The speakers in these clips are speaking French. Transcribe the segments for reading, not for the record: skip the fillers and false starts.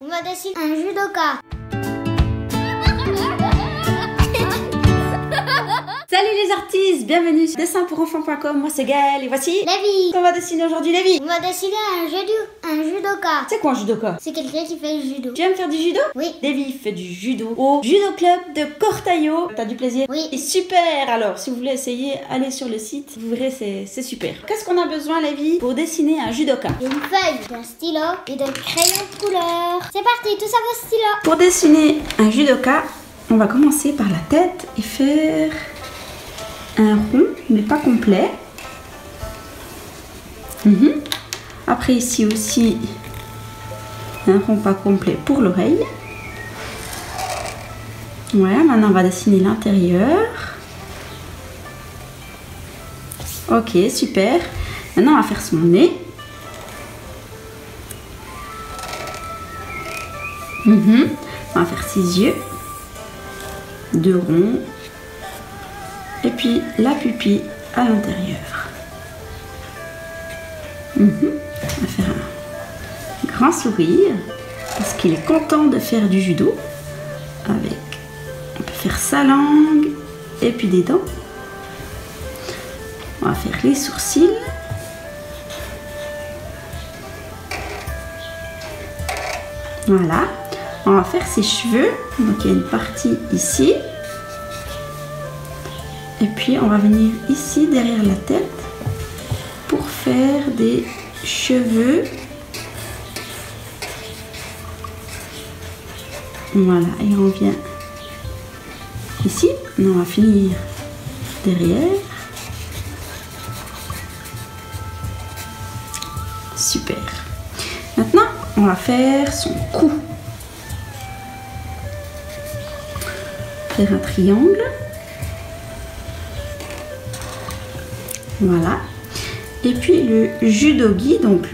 On va dessiner un judoka. Salut les artistes, bienvenue sur dessinpourenfants.com, moi c'est Gaëlle et voici Lévi. On va dessiner aujourd'hui Lévi. On va dessiner un judoka. C'est quoi un judoka? C'est quelqu'un qui fait du judo. Tu aimes faire du judo? Oui. Lévi fait du judo au judo club de Cortaillot. T'as du plaisir? Oui. Et super. Alors si vous voulez essayer, allez sur le site, vous verrez c'est super. Qu'est-ce qu'on a besoin Lévi pour dessiner un judoka? Une feuille, d'un stylo et d'un crayon de couleur. C'est parti, tout ça vos stylos. Pour dessiner un judoka, on va commencer par la tête et faire un rond, mais pas complet. Après ici aussi, un rond pas complet pour l'oreille. Voilà, maintenant on va dessiner l'intérieur. Ok, super. Maintenant on va faire son nez. On va faire ses yeux. Deux ronds. Et puis la pupille à l'intérieur. On va faire un grand sourire parce qu'il est content de faire du judo. Avec, on peut faire sa langue et puis des dents. On va faire les sourcils. Voilà. On va faire ses cheveux. Donc il y a une partie ici. Et puis on va venir ici derrière la tête pour faire des cheveux. Voilà, et on vient ici. On va finir derrière. Super. Maintenant, on va faire son cou. Faire un triangle. Voilà. Et puis le judogi, donc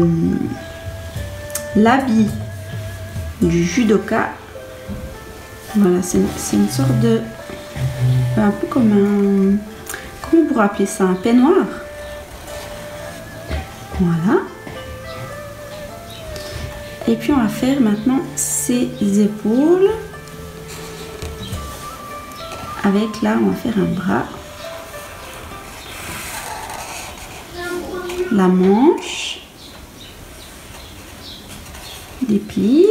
l'habit du judoka. Voilà, c'est une sorte de... un peu comme un... comment on pourrait appeler ça? Un peignoir. Voilà. Et puis on va faire maintenant ses épaules. Avec là, on va faire un bras. La manche, des plis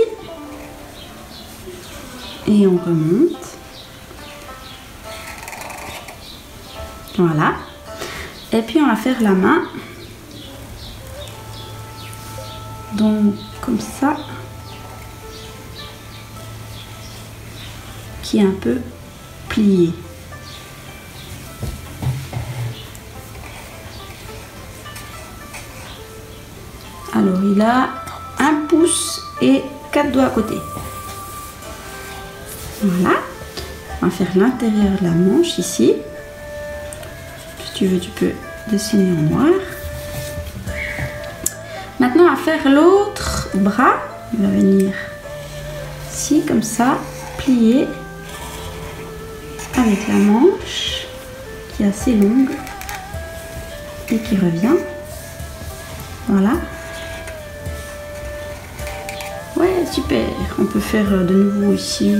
et on remonte. Voilà. Et puis on va faire la main. Donc comme ça, qui est un peu plié. Alors il a un pouce et 4 doigts à côté. Voilà. On va faire l'intérieur de la manche ici. Si tu veux, tu peux dessiner en noir. Maintenant, on va faire l'autre bras. Il va venir ici, comme ça, plier avec la manche qui est assez longue et qui revient. Voilà. Ouais, super. On peut faire de nouveau ici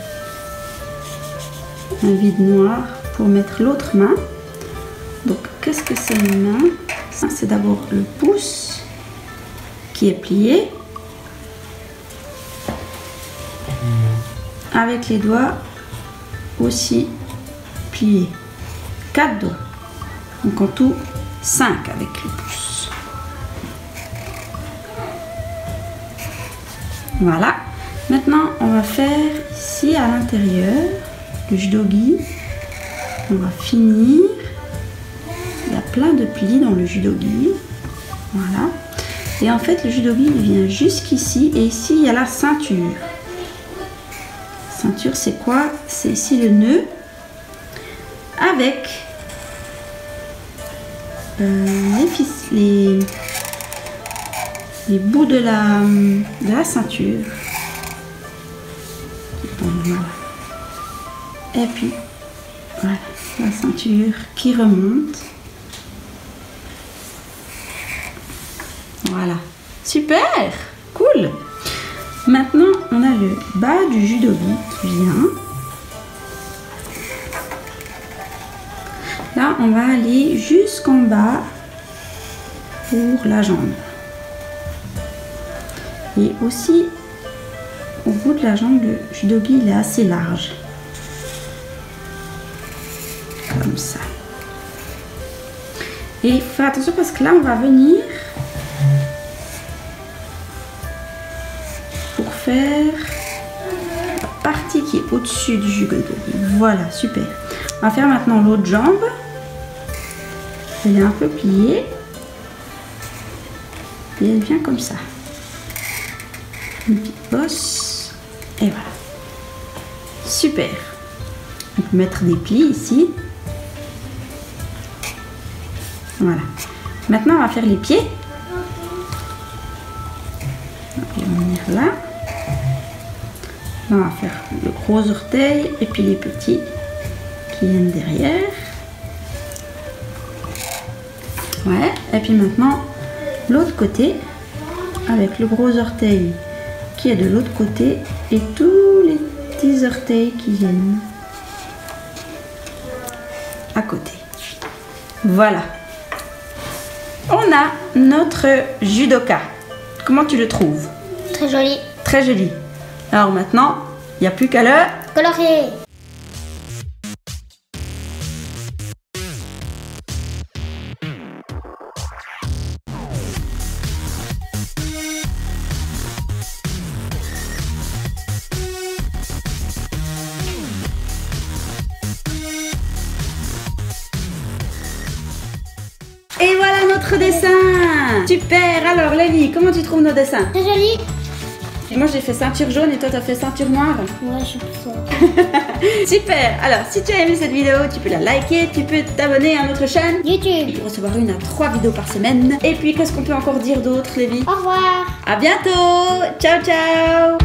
un vide noir pour mettre l'autre main. Donc, qu'est-ce que c'est une main? C'est d'abord le pouce qui est plié avec les doigts aussi pliés. 4 doigts. Donc, en tout, 5 avec le pouce. Voilà. Maintenant, on va faire ici à l'intérieur le judogi. On va finir. Il y a plein de plis dans le judogi. Voilà. Et en fait, le judogi il vient jusqu'ici. Et ici, il y a la ceinture. Ceinture, c'est quoi? C'est ici le nœud. Avec les bouts de la ceinture. Voilà. Et puis, voilà, la ceinture qui remonte. Voilà. Super! Cool! maintenant, on a le bas du judogi qui vient. Là, on va aller jusqu'en bas pour la jambe. Et aussi, au bout de la jambe, le judogi il est assez large. Comme ça. Et il faut faire attention parce que là, on va venir pour faire la partie qui est au-dessus du judogi. Voilà, super. On va faire maintenant l'autre jambe. Elle est un peu pliée. Et elle vient comme ça. Une petite bosse. Et voilà. Super. On peut mettre des plis ici. Voilà. Maintenant, on va faire les pieds. On va venir là. On va faire le gros orteil et puis les petits qui viennent derrière. Ouais. Et puis maintenant, l'autre côté avec le gros orteil qui est de l'autre côté et tous les petits orteils qui viennent à côté. Voilà. On a notre judoka. Comment tu le trouves? Très joli. Très joli. Alors maintenant, il n'y a plus qu'à le colorier. Et voilà notre dessin. Super. Alors Lélie, comment tu trouves nos dessins? Très joli. Et moi j'ai fait ceinture jaune et toi t'as fait ceinture noire. Ouais, je suis plus ça. Super. Alors si tu as aimé cette vidéo, tu peux la liker, tu peux t'abonner à notre chaîne YouTube. pour recevoir 1 à 3 vidéos par semaine. Et puis qu'est-ce qu'on peut encore dire d'autre, Lélie? Au revoir. À bientôt. Ciao ciao.